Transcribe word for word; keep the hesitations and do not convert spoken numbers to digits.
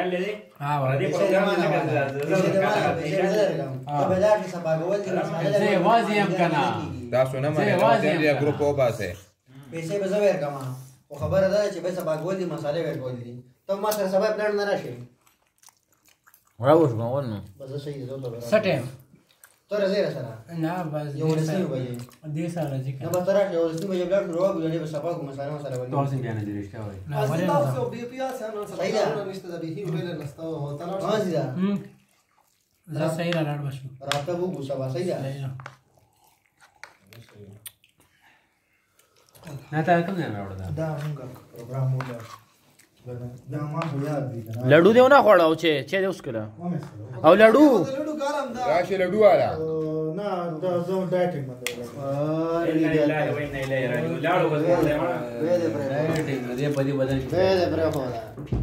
यार ले दे हां दे बजाट सभागवल से वाजी हम कना دا سونه مې دا ګروپ او باسه پیسې به زویر کما او خبره ده چې به سباګول دي مصالې ورکول دي ته ما سره سبا پلان نه راشي راوښ غوړ نو بس صحیح ده ته سټه تر زیره سره نه بس یو ورسې وایي دې سره ځکه نه به تر یو ورسې وایي بلاد روغ غلې به سبا کوم مصالې مصالې ولې توسن بیان دي رښتیا وای نه ولې نه تاسو بي پي اس انا سره نشته د به ویل نستو هوتل ها زیدا هم زه صحیح را لاړ بشو راته وګو سبا صحیح ده نه تا کوم نه راوړل دا موږ پروګرام مو دا ما خو یاد دي لډو دیو نه خوړاو چې چې اوس کړه او لډو لډو ګارم دا راشه لډو والا نه دا زو ډایټینګ باندې نه لا وای نه لا لاړو بس وې دې پرې دې په دې بدل وې دې پرې هو